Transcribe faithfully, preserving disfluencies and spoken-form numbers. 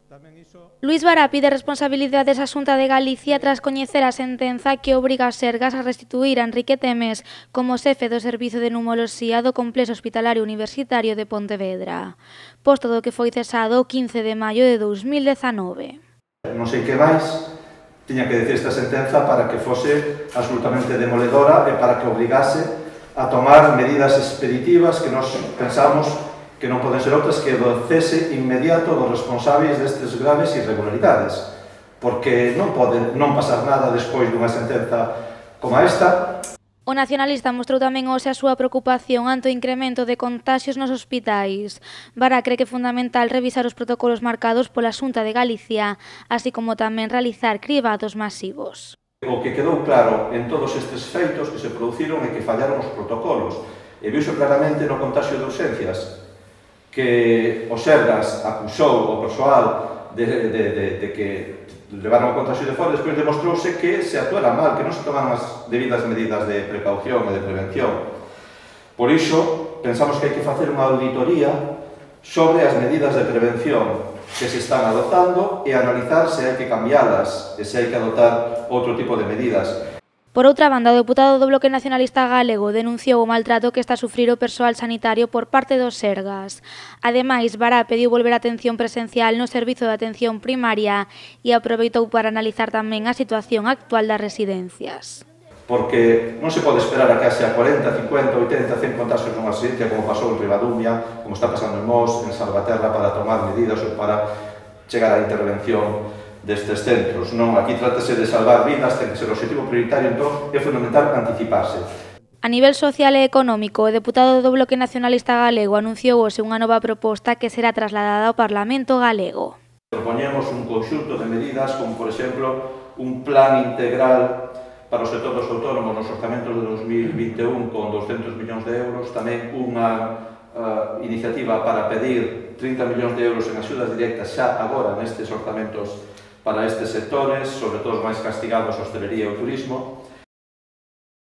Luís Bará pide responsabilidades á Xunta de Galicia tras coñecer a sentenza que obriga as Sergas a restituir a Enrique Temes como xefe do Servizo de Pneumoloxía do Complexo Hospitalario Universitario de Pontevedra, posto do que foi cesado o quince de maio de dous mil dezanove. Non sei que máis tiña que decir esta sentenza para que fose absolutamente demoledora e para que obrigase a tomar medidas expeditivas que nós pensamos que non poden ser outras que o cese inmediato dos responsáveis destes graves irregularidades, porque non pode non pasar nada despois dunha sentenza como esta. O nacionalista mostrou tamén hoxe a súa preocupación ante o incremento de contaxios nos hospitais. Bará cree que é fundamental revisar os protocolos marcados pola Xunta de Galicia, así como tamén realizar cribados masivos. O que quedou claro en todos estes feitos que se produciron é que fallaron os protocolos, e viuxo claramente no contagio de urxencias, que o Sergas acusou o persoal de, de, de, de que levaron o contagio de fora, despois demostrouse que se actuara mal, que non se toman as debidas medidas de precaución e de prevención. Por iso, pensamos que hai que facer unha auditoría sobre as medidas de prevención que se están adoptando e analizar se hai que cambialas e se hai que adoptar outro tipo de medidas. Por outra banda, o deputado do Bloque Nacionalista Galego denunciou o maltrato que está a sufrir o persoal sanitario por parte dos Sergas. Ademais, Bará pediu volver a atención presencial no servizo de atención primaria e aproveitou para analizar tamén a situación actual das residencias. Porque non se pode esperar a que haxa cuarenta, cincuenta, oitenta, cen contagios nunha residencia como pasou en Ribadumia, como está pasando en Mos, en Salvaterra, para tomar medidas ou para chegar á intervención destes centros. Non, aquí trátase de salvar vidas, ten que ser o objetivo prioritario, entón é fundamental anticiparse. A nivel social e económico, o deputado do Bloque Nacionalista Galego anunciou hoxe unha nova proposta que será trasladada ao Parlamento galego. Propoñemos un conxunto de medidas como, por exemplo, un plan integral para o sector dos autónomos nos orzamentos de dos mil vinte e un con doscentos millóns de euros, tamén unha uh, iniciativa para pedir trinta millóns de euros en axudas directas xa agora nestes orzamentos para estes sectores, sobre todo os máis castigados, a hostelería e o turismo.